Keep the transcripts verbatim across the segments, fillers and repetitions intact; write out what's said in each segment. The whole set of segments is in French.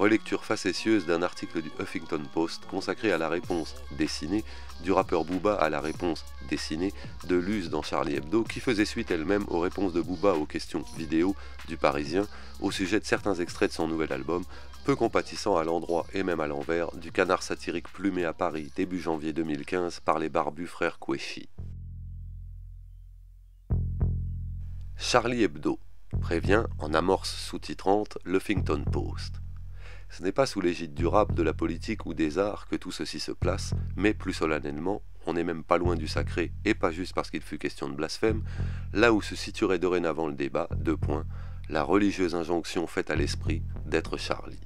relecture facétieuse d'un article du Huffington Post consacré à la réponse dessinée du rappeur Booba à la réponse dessinée de Luz dans Charlie Hebdo, qui faisait suite elle-même aux réponses de Booba aux questions vidéo du Parisien au sujet de certains extraits de son nouvel album, peu compatissant à l'endroit et même à l'envers du canard satirique plumé à Paris début janvier deux mille quinze par les barbus frères Kouéchi. Charlie Hebdo prévient en amorce sous-titrante l'Huffington Post. Ce n'est pas sous l'égide du rap, de la politique ou des arts que tout ceci se place, mais plus solennellement, on n'est même pas loin du sacré, et pas juste parce qu'il fut question de blasphème, là où se situerait dorénavant le débat, deux points, la religieuse injonction faite à l'esprit d'être Charlie.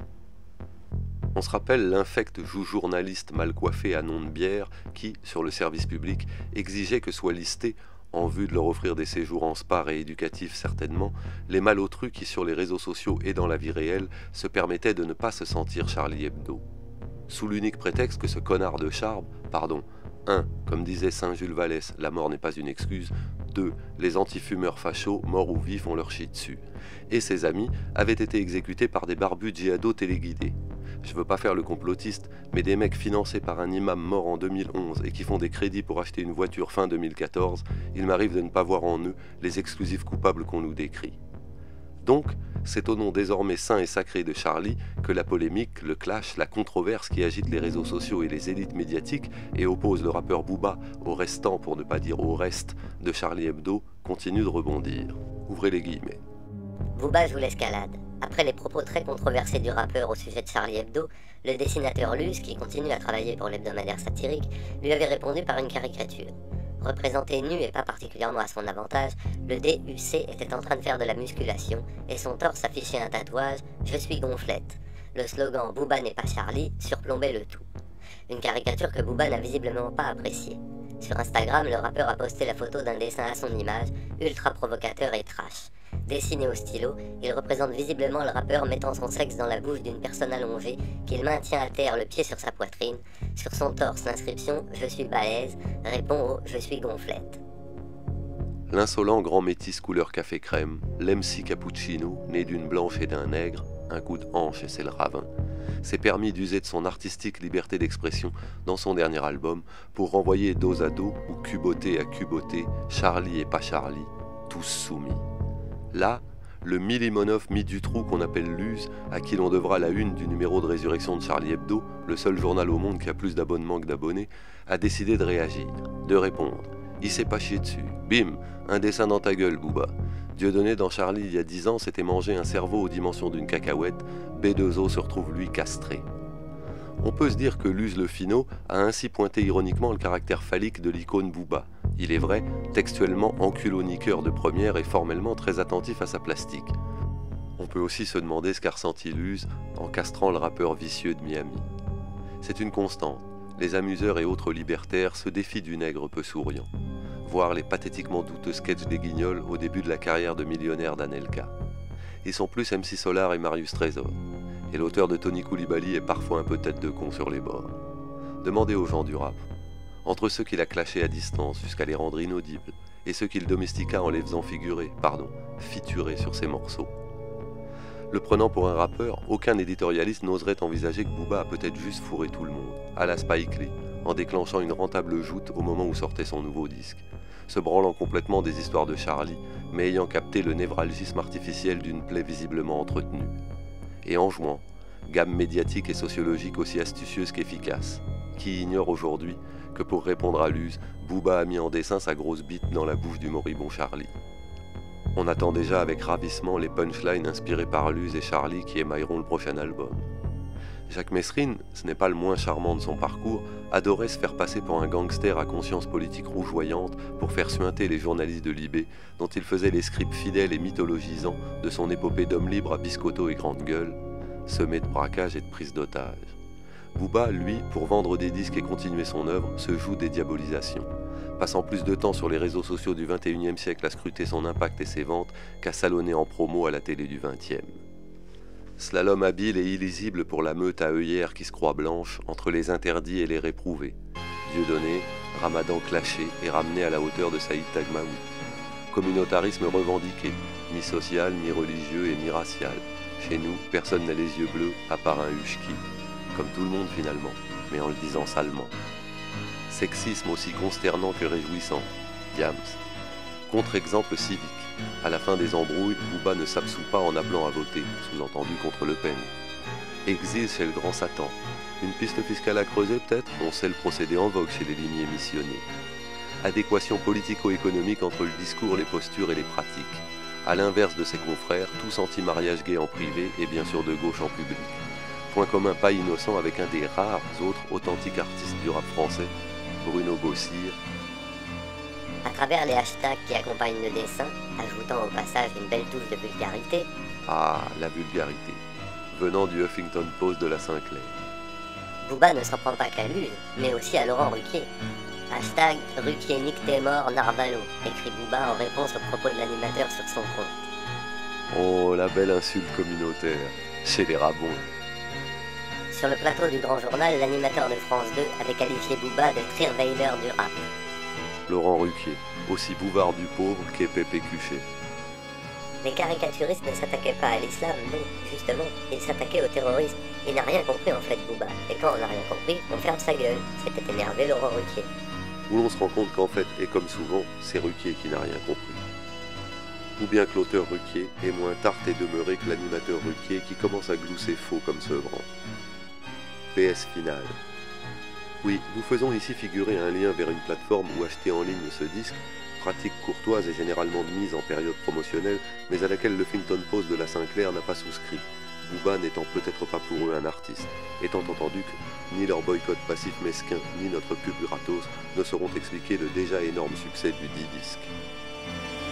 On se rappelle l'infect journaliste mal coiffé à nom de bière qui, sur le service public, exigeait que soit listé, en vue de leur offrir des séjours en spa rééducatifs certainement, les malotrus qui sur les réseaux sociaux et dans la vie réelle se permettaient de ne pas se sentir Charlie Hebdo. Sous l'unique prétexte que ce connard de Charb, pardon, un, comme disait Saint Jules Vallès, la mort n'est pas une excuse, deux, les antifumeurs fachos, morts ou vifs, on leur chie dessus, et ses amis avaient été exécutés par des barbus djihado téléguidés. Je veux pas faire le complotiste, mais des mecs financés par un imam mort en deux mille onze et qui font des crédits pour acheter une voiture fin deux mille quatorze, il m'arrive de ne pas voir en eux les exclusifs coupables qu'on nous décrit. Donc, c'est au nom désormais saint et sacré de Charlie que la polémique, le clash, la controverse qui agite les réseaux sociaux et les élites médiatiques et oppose le rappeur Booba au restant, pour ne pas dire au reste, de Charlie Hebdo, continue de rebondir. Ouvrez les guillemets. Booba joue l'escalade. Après les propos très controversés du rappeur au sujet de Charlie Hebdo, le dessinateur Luz, qui continue à travailler pour l'hebdomadaire satirique, lui avait répondu par une caricature. Représenté nu et pas particulièrement à son avantage, le D U C était en train de faire de la musculation et son torse affichait un tatouage « Je suis gonflette ». Le slogan « Booba n'est pas Charlie » surplombait le tout. Une caricature que Booba n'a visiblement pas appréciée. Sur Instagram, le rappeur a posté la photo d'un dessin à son image, ultra provocateur et trash. Dessiné au stylo, il représente visiblement le rappeur mettant son sexe dans la bouche d'une personne allongée qu'il maintient à terre le pied sur sa poitrine. Sur son torse, l'inscription « Je suis balèze » répond au « Je suis gonflette ». L'insolent grand métis couleur café crème, l'M C cappuccino, né d'une blanche et d'un nègre, un coup de hanche et c'est le ravin, s'est permis d'user de son artistique liberté d'expression dans son dernier album pour renvoyer dos à dos ou cuboté à cuboté, Charlie et pas Charlie, tous soumis. Là, le Milimonov mis du trou qu'on appelle Luz, à qui l'on devra la une du numéro de résurrection de Charlie Hebdo, le seul journal au monde qui a plus d'abonnements que d'abonnés, a décidé de réagir, de répondre. Il s'est pas chié dessus. Bim, un dessin dans ta gueule, Booba. Dieudonné dans Charlie il y a dix ans s'était mangé un cerveau aux dimensions d'une cacahuète, B deux O se retrouve lui castré. On peut se dire que Luz le Finot a ainsi pointé ironiquement le caractère phallique de l'icône Booba. Il est vrai, textuellement enculoniqueur de première et formellement très attentif à sa plastique. On peut aussi se demander ce qu'a ressenti Luz en castrant le rappeur vicieux de Miami. C'est une constante, les amuseurs et autres libertaires se défient du nègre peu souriant. Voir les pathétiquement douteux sketchs des Guignols au début de la carrière de millionnaire d'Anelka. Ils sont plus M C Solar et Marius Trésor, et l'auteur de Tony Coulibaly est parfois un peu tête de con sur les bords. Demandez aux gens du rap. Entre ceux qu'il a clashés à distance jusqu'à les rendre inaudibles, et ceux qu'il domestiqua en les faisant figurer, pardon, fiturer sur ses morceaux. Le prenant pour un rappeur, aucun éditorialiste n'oserait envisager que Booba a peut-être juste fourré tout le monde, à la Spike Lee, en déclenchant une rentable joute au moment où sortait son nouveau disque, se branlant complètement des histoires de Charlie, mais ayant capté le névralgisme artificiel d'une plaie visiblement entretenue. Et en jouant, gamme médiatique et sociologique aussi astucieuse qu'efficace, qui ignore aujourd'hui que pour répondre à Luz, Booba a mis en dessin sa grosse bite dans la bouche du moribond Charlie. On attend déjà avec ravissement les punchlines inspirées par Luz et Charlie qui émailleront le prochain album. Jacques Messrine, ce n'est pas le moins charmant de son parcours, adorait se faire passer pour un gangster à conscience politique rougeoyante pour faire suinter les journalistes de Libé, dont il faisait les scripts fidèles et mythologisants de son épopée d'homme libre à biscotto et grande gueule, semé de braquage et de prise d'otage. Booba, lui, pour vendre des disques et continuer son œuvre, se joue des diabolisations, passant plus de temps sur les réseaux sociaux du vingt et unième siècle à scruter son impact et ses ventes qu'à salonner en promo à la télé du vingtième. Slalom habile et illisible pour la meute à œillères qui se croit blanche entre les interdits et les réprouvés. Dieudonné, Ramadan clashé et ramené à la hauteur de Saïd Tagmaoui. Communautarisme revendiqué, mi-social, mi-religieux et mi-racial. Chez nous, personne n'a les yeux bleus à part un Huschki. Comme tout le monde finalement, mais en le disant salement. Sexisme aussi consternant que réjouissant. Diams. Contre-exemple civique. À la fin des embrouilles, Booba ne s'absout pas en appelant à voter, sous-entendu contre Le Pen. Exil chez le grand Satan. Une piste fiscale à creuser peut-être? On sait le procédé en vogue chez les lignées missionnées. Adéquation politico-économique entre le discours, les postures et les pratiques. À l'inverse de ses confrères, tous anti-mariage gay en privé et bien sûr de gauche en public. Point commun pas innocent avec un des rares autres authentiques artistes du rap français, Bruno Bossir. À travers les hashtags qui accompagnent le dessin, ajoutant au passage une belle touche de vulgarité. Ah, la vulgarité, venant du Huffington Post de la Sinclair. Booba ne s'en prend pas qu'à Luz, mais aussi à Laurent Ruquier. Hashtag Ruquier nique tes morts Narvalo, écrit Booba en réponse aux propos de l'animateur sur son compte. Oh, la belle insulte communautaire, chez les Rabons. Sur le plateau du Grand Journal, l'animateur de France deux avait qualifié Booba de Trierweiler du rap. Laurent Ruquier, aussi bouvard du pauvre qu'épais pécuché. Les caricaturistes ne s'attaquaient pas à l'islam, non, justement, ils s'attaquaient au terrorisme. Il n'a rien compris en fait, Booba. Et quand on n'a rien compris, on ferme sa gueule. S'était énervé Laurent Ruquier. Où l'on se rend compte qu'en fait, et comme souvent, c'est Ruquier qui n'a rien compris. Ou bien que l'auteur Ruquier est moins tarte et demeuré que l'animateur Ruquier qui commence à glousser faux comme Sevran. P S final. Oui, nous faisons ici figurer un lien vers une plateforme où acheter en ligne ce disque, pratique courtoise et généralement de mise en période promotionnelle, mais à laquelle le Huffington Post de la Sinclair n'a pas souscrit. Booba n'étant peut-être pas pour eux un artiste, étant entendu que ni leur boycott passif mesquin, ni notre pub gratos ne sauront expliquer le déjà énorme succès du dit disque.